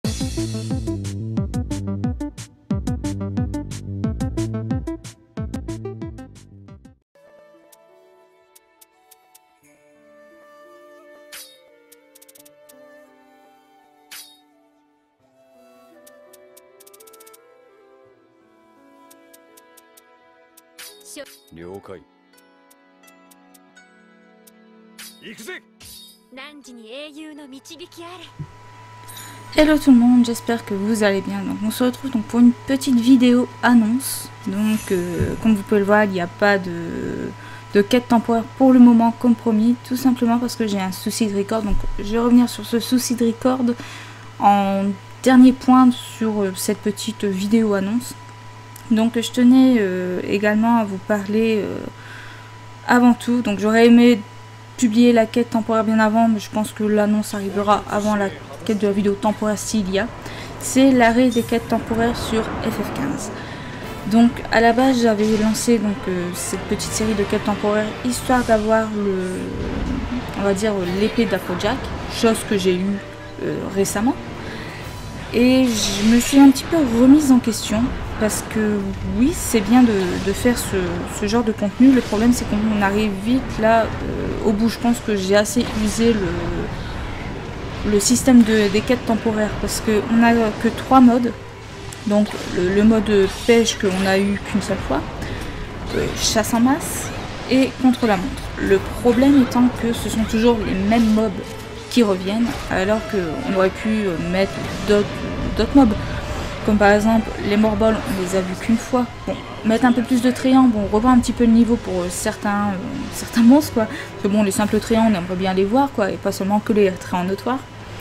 Hello tout le monde, j'espère que vous allez bien. Donc on se retrouve donc pour une petite vidéo annonce. Donc comme vous pouvez le voir, il n'y a pas de quête temporaire pour le moment comme promis, tout simplement parce que j'ai un souci de record. Donc je vais revenir sur ce souci de record en dernier point sur cette petite vidéo annonce. Donc je tenais également à vous parler avant tout. Donc j'aurais aimé publier la quête temporaire bien avant, mais je pense que l'annonce arrivera avant la quête de la vidéo temporaire s'il y a. C'est l'arrêt des quêtes temporaires sur FF15. Donc à la base j'avais lancé donc cette petite série de quêtes temporaires histoire d'avoir on va dire l'épée d'Afrojack, chose que j'ai eue récemment. Et je me suis un petit peu remise en question parce que oui, c'est bien de faire ce genre de contenu. Le problème c'est qu'on arrive vite là au bout. Je pense que j'ai assez usé le système des quêtes temporaires parce qu'on n'a que 3 modes. Donc le mode pêche qu'on a eu qu'une seule fois, chasse en masse et contre la montre. Le problème étant que ce sont toujours les mêmes mobs qui reviennent, alors qu'on aurait pu mettre d'autres mobs, comme par exemple les morbols, on les a vus qu'une fois. Bon, mettre un peu plus de tréants, bon, on revoit un petit peu le niveau pour certains monstres, quoi. Parce que bon, les simples tréants, on aimerait bien les voir, quoi, et pas seulement que les tréants notoires.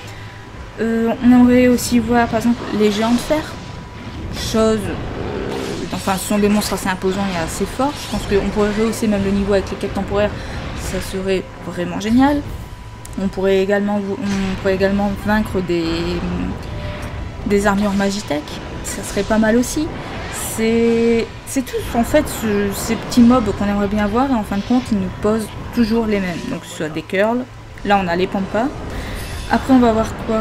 On aimerait aussi voir par exemple les géants de fer, chose, enfin ce sont des monstres assez imposants et assez forts. Je pense qu'on pourrait rehausser même le niveau avec les quêtes temporaires, ça serait vraiment génial. On pourrait également vaincre des armures Magitech, ça serait pas mal aussi. C'est tout en fait ces petits mobs qu'on aimerait bien voir, et en fin de compte ils nous posent toujours les mêmes. Donc que ce soit des curls, là on a les pampas. Après on va voir quoi,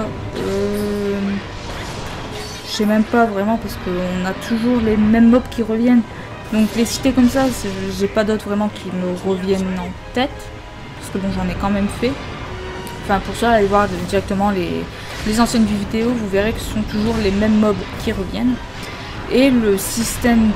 je sais même pas vraiment parce qu'on a toujours les mêmes mobs qui reviennent. Donc les citer comme ça, j'ai pas d'autres vraiment qui me reviennent en tête. Parce que bon, j'en ai quand même fait. Enfin pour ça, allez voir directement les anciennes vidéos, vous verrez que ce sont toujours les mêmes mobs qui reviennent. Et le système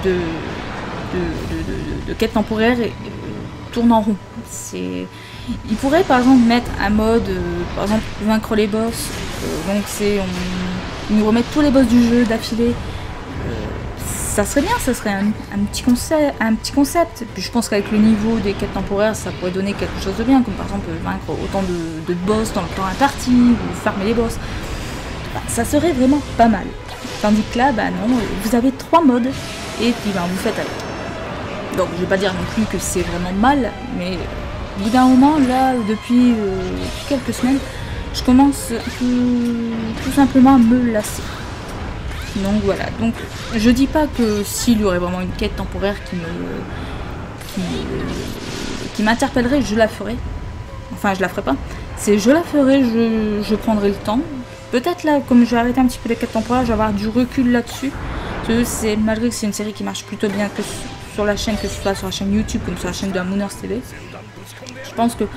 de quête temporaire tourne en rond. Il pourrait par exemple mettre un mode, par exemple vaincre les boss. Donc ils nous remettent tous les boss du jeu d'affilée. Ça serait bien, ça serait un petit concept. Puis je pense qu'avec le niveau des quêtes temporaires, ça pourrait donner quelque chose de bien, comme par exemple vaincre autant de boss dans le temps imparti, ou farmer les boss. Bah, ça serait vraiment pas mal. Tandis que là, bah non, vous avez 3 modes, et puis bah, vous faites avec. Donc je vais pas dire non plus que c'est vraiment mal, mais au bout d'un moment, là, depuis quelques semaines, je commence tout simplement à me lasser. Donc voilà, donc je dis pas que s'il y aurait vraiment une quête temporaire qui m'interpellerait, je la ferai. Enfin, je la ferai pas. C'est je la ferai, je prendrai le temps. Peut-être là, comme je vais arrêter un petit peu les quêtes temporaires, je vais avoir du recul là-dessus. Malgré que c'est une série qui marche plutôt bien que sur la chaîne, que ce soit sur la chaîne YouTube comme sur la chaîne de Mooners TV. Je pense que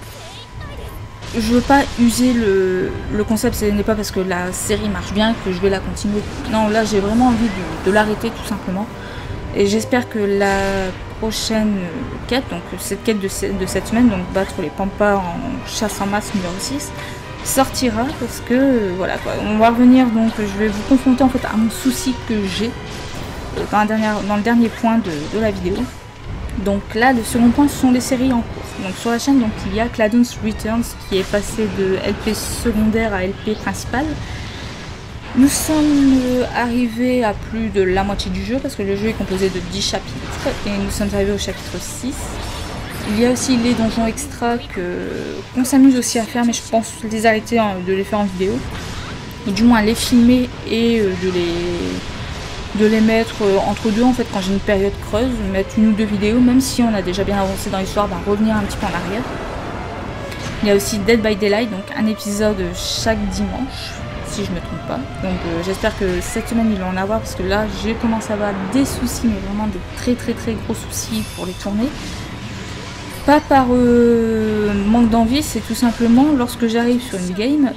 je veux pas user le concept, ce n'est pas parce que la série marche bien que je vais la continuer. Non, là j'ai vraiment envie de l'arrêter tout simplement. Et j'espère que la prochaine quête, donc cette quête de cette semaine, donc battre les pampas en chasse en masse numéro 6, sortira parce que voilà quoi. On va revenir, donc je vais vous confronter en fait à mon souci que j'ai dans le dernier point de la vidéo. Donc là, le second point, ce sont les séries en cours. Donc sur la chaîne, donc, il y a Cladons Returns qui est passé de LP secondaire à LP principal. Nous sommes arrivés à plus de la moitié du jeu parce que le jeu est composé de 10 chapitres et nous sommes arrivés au chapitre 6. Il y a aussi les donjons extra qu'on s'amuse aussi à faire, mais je pense les arrêter, de les faire en vidéo. Ou du moins les filmer et de les mettre entre deux en fait quand j'ai une période creuse, mettre 1 ou 2 vidéos, même si on a déjà bien avancé dans l'histoire, revenir un petit peu en arrière. Il y a aussi Dead by Daylight, donc un épisode chaque dimanche, si je me trompe pas. Donc j'espère que cette semaine il va en avoir, parce que là j'ai commencé à avoir des soucis, mais vraiment des très gros soucis pour les tourner. Pas par manque d'envie, c'est tout simplement lorsque j'arrive sur une game,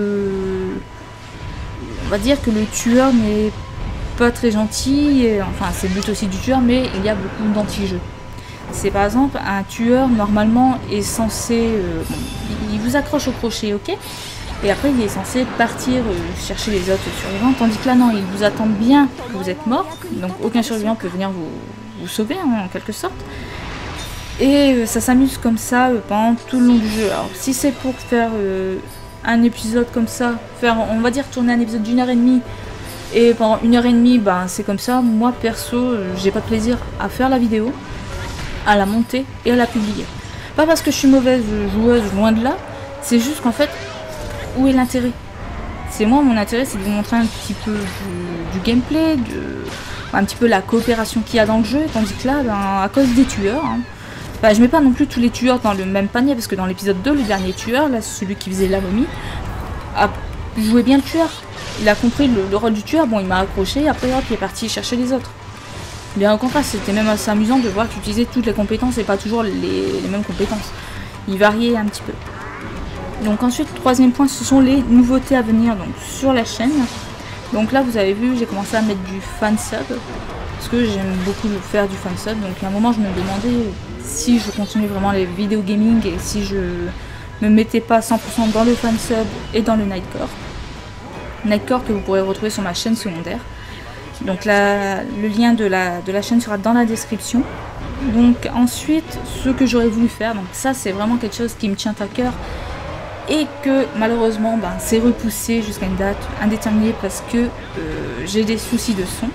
on va dire que le tueur n'est pas très gentil, et, enfin c'est le but aussi du tueur, mais il y a beaucoup d'anti-jeux. C'est par exemple un tueur normalement est censé, il vous accroche au crochet, ok, et après il est censé partir chercher les autres survivants, tandis que là non, il vous attend bien que vous êtes mort, donc aucun survivant peut venir vous sauver hein, en quelque sorte. Et ça s'amuse comme ça pendant tout le long du jeu. Alors si c'est pour faire un épisode comme ça, on va dire tourner un épisode d'1h30, et pendant 1h30 ben, c'est comme ça, moi perso j'ai pas de plaisir à faire la vidéo, à la monter et à la publier. Pas parce que je suis mauvaise joueuse, loin de là, c'est juste qu'en fait, où est l'intérêt? C'est moi, mon intérêt c'est de vous montrer un petit peu du gameplay, un petit peu la coopération qu'il y a dans le jeu, tandis que là, ben, à cause des tueurs, hein, bah, je mets pas non plus tous les tueurs dans le même panier, parce que dans l'épisode 2, le dernier tueur, là, celui qui faisait la momie, a joué bien le tueur. Il a compris le rôle du tueur, bon, il m'a accroché, après hop, il est parti chercher les autres. Bien au contraire, c'était même assez amusant de voir qu'il utilisait toutes les compétences et pas toujours les mêmes compétences. Il variait un petit peu. Donc ensuite, troisième point, ce sont les nouveautés à venir donc, sur la chaîne. Donc là, vous avez vu, j'ai commencé à mettre du fansub, parce que j'aime beaucoup faire du fansub. Donc à un moment, je me demandais si je continuais vraiment les vidéos gaming et si je me mettais pas 100% dans le fansub et dans le nightcore. Nightcore que vous pourrez retrouver sur ma chaîne secondaire. Donc là, le lien de la chaîne sera dans la description. Donc ensuite, ce que j'aurais voulu faire, donc ça c'est vraiment quelque chose qui me tient à cœur et que malheureusement ben, c'est repoussé jusqu'à une date indéterminée parce que j'ai des soucis de son.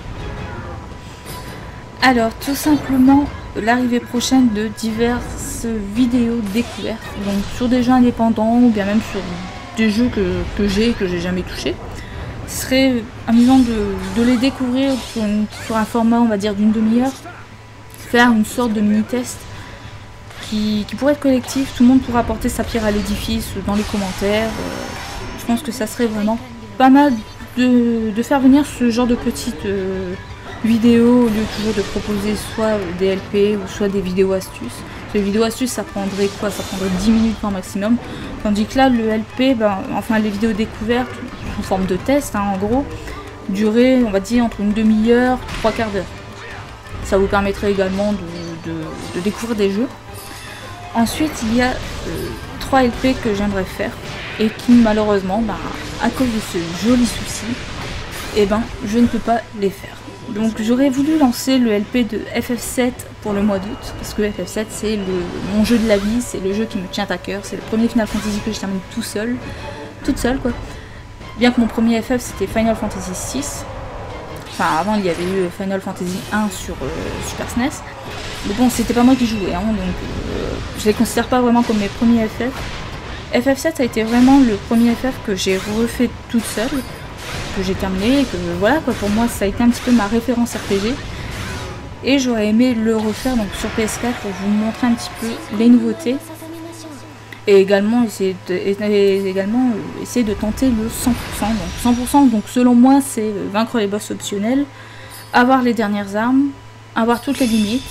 Alors tout simplement l'arrivée prochaine de diverses vidéos découvertes, donc sur des jeux indépendants ou bien même sur des jeux que j'ai jamais touché. Ce serait amusant de les découvrir sur un format on va dire d'une demi-heure, faire une sorte de mini-test qui pourrait être collectif, tout le monde pourra apporter sa pierre à l'édifice dans les commentaires. Je pense que ça serait vraiment pas mal de faire venir ce genre de petites vidéos au lieu toujours de proposer soit des LP ou soit des vidéos astuces. Les vidéos astuces ça prendrait quoi? Ça prendrait 10 minutes par maximum, tandis que là le LP, ben, enfin les vidéos découvertes sous forme de test hein, en gros, durer on va dire entre une demi-heure, 3/4 d'heure. Ça vous permettrait également de découvrir des jeux. Ensuite il y a 3 LP que j'aimerais faire et qui malheureusement, ben, à cause de ce joli souci, et ben, je ne peux pas les faire. Donc j'aurais voulu lancer le LP de FF7 pour le mois d'août, parce que FF7 c'est mon jeu de la vie, c'est le jeu qui me tient à cœur, c'est le premier Final Fantasy que je termine toute seule quoi. Bien que mon premier FF c'était Final Fantasy VI, enfin avant il y avait eu Final Fantasy 1 sur Super SNES, mais bon c'était pas moi qui jouais, hein, donc je les considère pas vraiment comme mes premiers FF. FF7 a été vraiment le premier FF que j'ai refait toute seule, que j'ai terminé, et que voilà quoi, pour moi ça a été un petit peu ma référence RPG. Et j'aurais aimé le refaire donc sur PS4 pour vous montrer un petit peu les nouveautés. Et également essayer de tenter le 100%. Donc 100%, donc selon moi c'est vaincre les boss optionnels, avoir les dernières armes, avoir toutes les limites,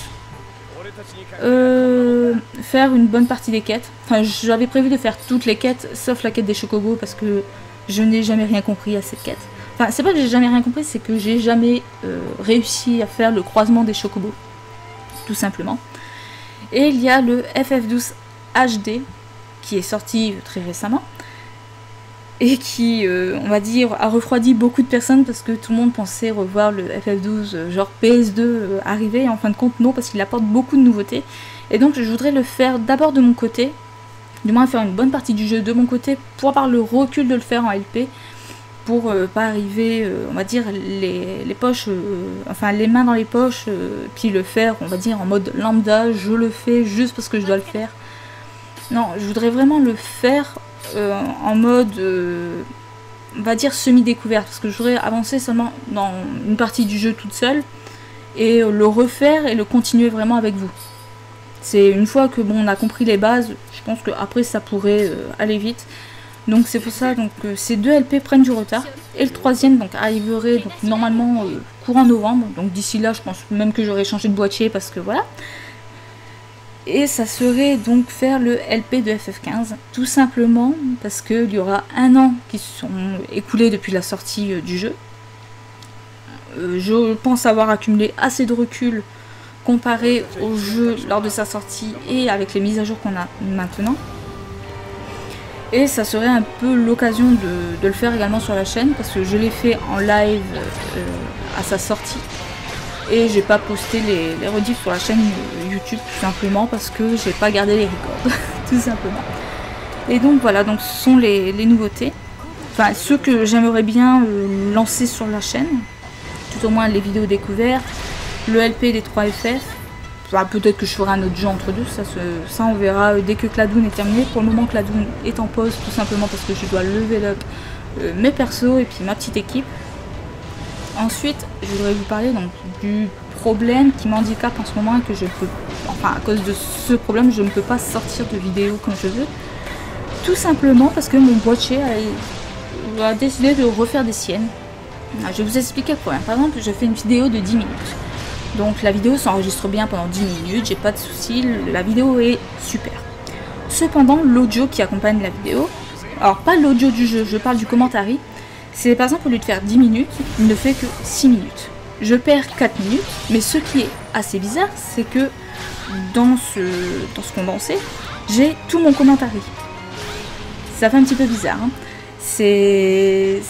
faire une bonne partie des quêtes. Enfin j'avais prévu de faire toutes les quêtes sauf la quête des chocobos parce que je n'ai jamais rien compris à cette quête. Enfin, c'est pas que j'ai jamais rien compris, c'est que j'ai jamais réussi à faire le croisement des chocobos. Tout simplement. Et il y a le FF12 HD qui est sorti très récemment. Et qui, on va dire, a refroidi beaucoup de personnes parce que tout le monde pensait revoir le FF12 genre PS2 arriver. Et en fin de compte, non, parce qu'il apporte beaucoup de nouveautés. Et donc, je voudrais le faire d'abord de mon côté. Du moins faire une bonne partie du jeu de mon côté pour avoir le recul de le faire en LP, pour pas arriver, on va dire, les poches, enfin les mains dans les poches, puis le faire, on va dire, en mode lambda, je le fais juste parce que je dois le faire. Non, je voudrais vraiment le faire en mode, on va dire, semi-découverte, parce que je voudrais avancer seulement dans une partie du jeu toute seule, et le refaire et le continuer vraiment avec vous. C'est une fois que bon, on a compris les bases, je pense qu'après ça pourrait aller vite. Donc c'est pour ça, donc ces 2 LP prennent du retard. Et le 3e donc arriverait donc, normalement courant novembre. Donc d'ici là, je pense même que j'aurais changé de boîtier parce que voilà. Et ça serait donc faire le LP de FF15, tout simplement parce qu'il y aura 1 an qui se sont écoulés depuis la sortie du jeu. Je pense avoir accumulé assez de recul comparé au jeu lors de sa sortie et avec les mises à jour qu'on a maintenant. Et ça serait un peu l'occasion de le faire également sur la chaîne parce que je l'ai fait en live à sa sortie. Et j'ai pas posté les rediffs sur la chaîne YouTube tout simplement parce que j'ai pas gardé les records, tout simplement. Et donc voilà, donc ce sont les nouveautés. Enfin, ceux que j'aimerais bien lancer sur la chaîne, tout au moins les vidéos découvertes, le LP des 3 FF. Enfin, peut-être que je ferai un autre jeu entre deux, ça on verra dès que Cladoun est terminé. Pour le moment, Cladoun est en pause tout simplement parce que je dois level up mes persos et puis ma petite équipe. Ensuite, je voudrais vous parler donc, du problème qui m'handicape en ce moment et que je peux, enfin à cause de ce problème, je ne peux pas sortir de vidéos comme je veux. Tout simplement parce que mon boîtier a décidé de refaire des siennes. Je vais vous expliquer le problème. Par exemple, je fais une vidéo de 10 minutes. Donc la vidéo s'enregistre bien pendant 10 minutes, j'ai pas de soucis, la vidéo est super. Cependant, l'audio qui accompagne la vidéo, alors pas l'audio du jeu, je parle du commentary, c'est par exemple au lieu de faire 10 minutes, il ne fait que 6 minutes. Je perds 4 minutes, mais ce qui est assez bizarre, c'est que dans ce condensé, j'ai tout mon commentary. Ça fait un petit peu bizarre, hein. C'est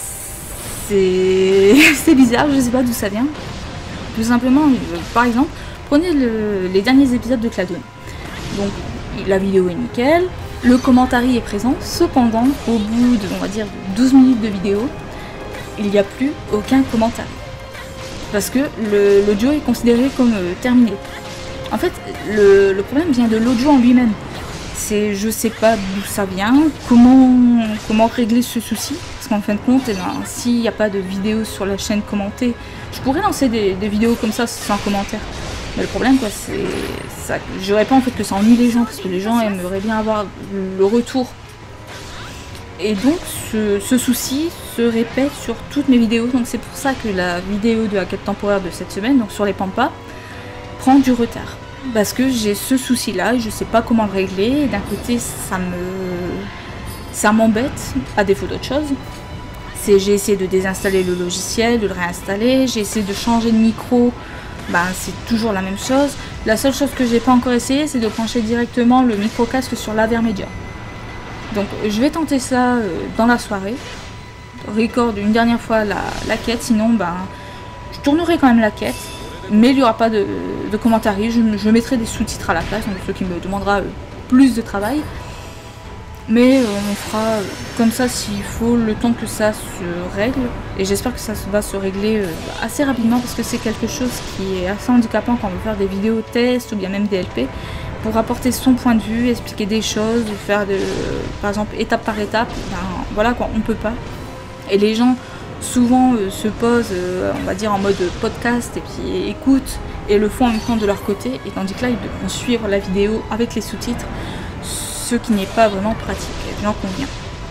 bizarre, je sais pas d'où ça vient. Tout simplement, par exemple, prenez les derniers épisodes de Cladoun. Donc la vidéo est nickel, le commentary est présent, cependant, au bout de, on va dire, 12 minutes de vidéo, il n'y a plus aucun commentary. Parce que l'audio est considéré comme terminé. En fait, le problème vient de l'audio en lui-même. Je sais pas d'où ça vient, comment régler ce souci. Parce qu'en fin de compte, eh ben, s'il n'y a pas de vidéo sur la chaîne commentée, je pourrais lancer des vidéos comme ça sans commentaire. Mais le problème, quoi, c'est ça. J'aurais pas en fait que ça ennuie les gens, parce que les gens aimeraient bien avoir le retour. Et donc, ce souci se répète sur toutes mes vidéos. Donc c'est pour ça que la vidéo de la quête temporaire de cette semaine, donc sur les Pampas, prend du retard. Parce que j'ai ce souci-là et je sais pas comment le régler. Et d'un côté, ça m'embête, à défaut d'autre chose. J'ai essayé de désinstaller le logiciel, de le réinstaller. J'ai essayé de changer de micro. Ben, c'est toujours la même chose. La seule chose que j'ai pas encore essayé, c'est de brancher directement le micro-casque sur l'Avermedia. Donc je vais tenter ça dans la soirée. Record une dernière fois la quête, sinon ben, je tournerai quand même la quête. Mais il n'y aura pas de commentaires, je mettrai des sous-titres à la place, donc ce qui me demandera plus de travail. Mais on fera comme ça s'il faut, le temps que ça se règle. Et j'espère que ça va se régler assez rapidement parce que c'est quelque chose qui est assez handicapant quand on veut faire des vidéos tests ou bien même des LP. Pour apporter son point de vue, expliquer des choses, faire par exemple étape par étape, ben, voilà quoi, on peut pas. Et les gens souvent se posent, on va dire en mode podcast et puis écoutent et le font en même temps de leur côté, et tandis que là ils devront suivre la vidéo avec les sous-titres, ce qui n'est pas vraiment pratique, j'en conviens.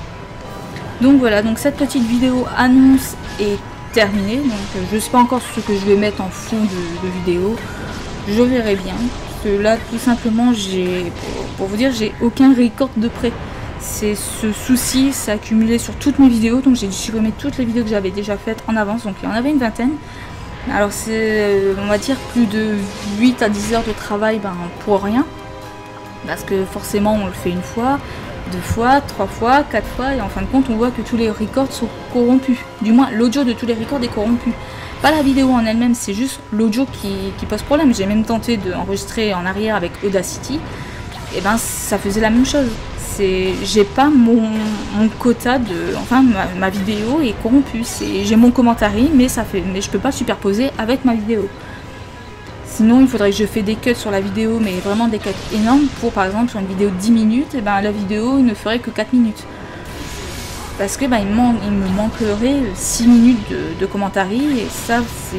Donc voilà, donc cette petite vidéo annonce est terminée, donc je sais pas encore ce que je vais mettre en fond de vidéo, je verrai bien. Parce que là tout simplement pour vous dire, j'ai aucun record de près. C'est ce souci s'est accumulé sur toutes mes vidéos, donc j'ai dû supprimer toutes les vidéos que j'avais déjà faites en avance, donc il y en avait une vingtaine. Alors c'est, on va dire, plus de 8 à 10 heures de travail pour rien, parce que forcément on le fait une fois, 2 fois, 3 fois, 4 fois, et en fin de compte on voit que tous les records sont corrompus, du moins l'audio de tous les records est corrompu. Pas la vidéo en elle-même, c'est juste l'audio qui pose problème. J'ai même tenté d'enregistrer en arrière avec Audacity, et ben ça faisait la même chose. J'ai pas mon quota de, enfin ma vidéo est corrompue. J'ai mon commentary, mais je peux pas superposer avec ma vidéo. Sinon il faudrait que je fasse des cuts sur la vidéo, mais vraiment des cuts énormes pour, par exemple, sur une vidéo de 10 minutes, et ben la vidéo ne ferait que 4 minutes. Parce que il me manquerait 6 minutes de commentary, et ça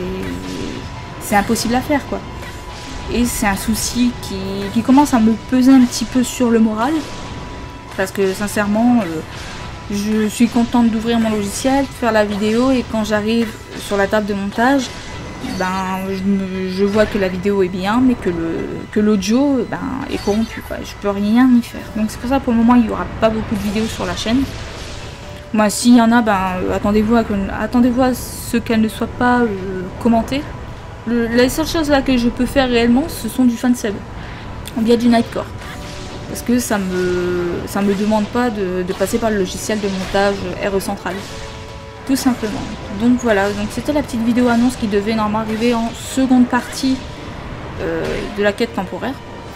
c'est impossible à faire quoi. Et c'est un souci qui commence à me peser un petit peu sur le moral. Parce que sincèrement, Je suis contente d'ouvrir mon logiciel, de faire la vidéo, et quand j'arrive sur la table de montage, ben, je vois que la vidéo est bien, mais que l'audio est corrompu, quoi. Je peux rien y faire. Donc c'est pour ça pour le moment il n'y aura pas beaucoup de vidéos sur la chaîne. Moi, s'il y en a, attendez-vous à ce qu'elles ne soient pas commentées. La seule chose là que je peux faire réellement, ce sont du fansub, ou bien du nightcore. Parce que ça me demande pas de passer par le logiciel de montage RE Central. Tout simplement. Donc voilà, donc c'était la petite vidéo annonce qui devait normalement arriver en seconde partie de la quête temporaire.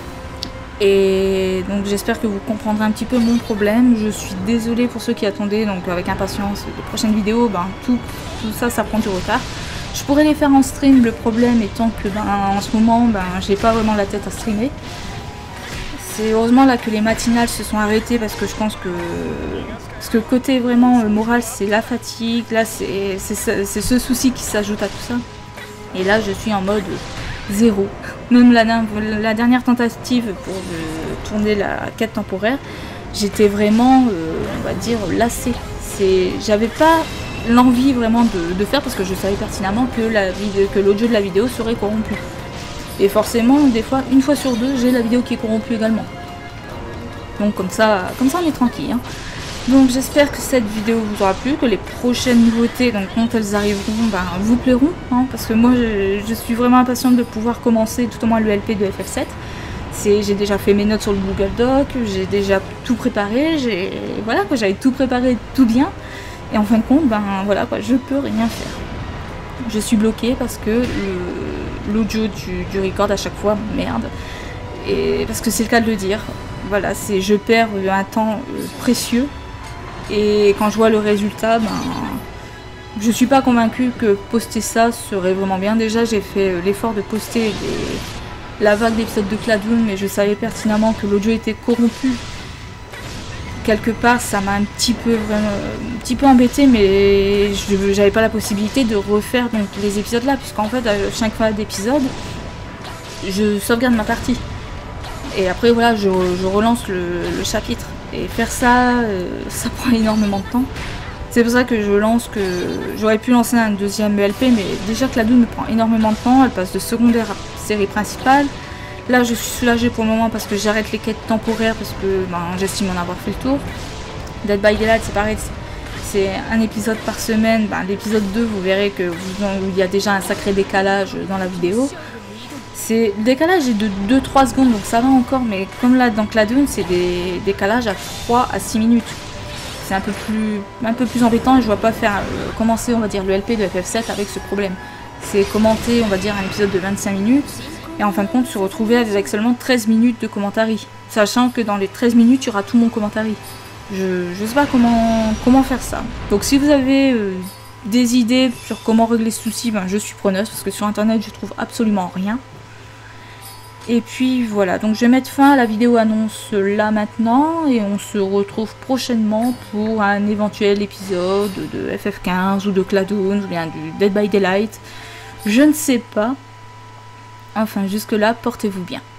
Et donc j'espère que vous comprendrez un petit peu mon problème. Je suis désolée pour ceux qui attendaient donc avec impatience les prochaines vidéos. Tout ça, ça prend du retard. Je pourrais les faire en stream, le problème étant que en ce moment j'ai pas vraiment la tête à streamer. C'est heureusement là que les matinales se sont arrêtées, parce que je pense que côté vraiment moral, c'est la fatigue. Là c'est ce souci qui s'ajoute à tout ça. Et là je suis en mode zéro. Même la dernière tentative pour tourner la quête temporaire, j'étais vraiment, on va dire, lassée. J'avais pas l'envie vraiment de faire, parce que je savais pertinemment que l'audio de la vidéo serait corrompu. Et forcément, des fois, une fois sur deux, j'ai la vidéo qui est corrompue également. Donc comme ça on est tranquille. Hein. Donc j'espère que cette vidéo vous aura plu, que les prochaines nouveautés, donc quand elles arriveront, vous plairont. Hein, parce que moi, je suis vraiment impatiente de pouvoir commencer tout au moins le LP de FF7. J'ai déjà fait mes notes sur le Google Doc, j'ai déjà tout préparé, voilà, j'avais tout préparé tout bien. Et en fin de compte, voilà, quoi, je peux rien faire. Je suis bloquée parce que l'audio du record à chaque fois merde. Et parce que c'est le cas de le dire. Voilà, je perds un temps précieux. Et quand je vois le résultat, je suis pas convaincue que poster ça serait vraiment bien. Déjà, j'ai fait l'effort de poster la vague d'épisodes de Cladoon, mais je savais pertinemment que l'audio était corrompu. Quelque part, ça m'a un petit peu embêté, mais j'avais pas la possibilité de refaire donc les épisodes là, puisqu'en fait, à chaque fois d'épisode, je sauvegarde ma partie. Et après, voilà, je relance le chapitre. Et faire ça, ça prend énormément de temps. C'est pour ça que j'aurais pu lancer un deuxième LP, mais déjà Cladoon me prend énormément de temps. Elle passe de secondaire à série principale. Là, je suis soulagée pour le moment parce que j'arrête les quêtes temporaires, parce que j'estime en avoir fait le tour. Dead by Daylight, c'est pareil, c'est un épisode par semaine. L'épisode 2, vous verrez qu'il y a déjà un sacré décalage dans la vidéo. Le décalage est de 2-3 secondes, donc ça va encore, mais comme là dans Cladoon, c'est des décalages à 3 à 6 minutes. C'est un peu plus embêtant, et je ne vois pas faire commencer, on va dire, le LP de FF7 avec ce problème. C'est commenter, on va dire, un épisode de 25 minutes, et en fin de compte se retrouver avec seulement 13 minutes de commentary. Sachant que dans les 13 minutes, il y aura tout mon commentary. Je sais pas comment faire ça. Donc si vous avez des idées sur comment régler ce souci, je suis preneuse, parce que sur internet je trouve absolument rien. Et puis voilà, donc je vais mettre fin à la vidéo annonce là maintenant, et on se retrouve prochainement pour un éventuel épisode de FF15 ou de Cladoon ou bien du Dead by Daylight. Je ne sais pas. Enfin, jusque là, portez-vous bien.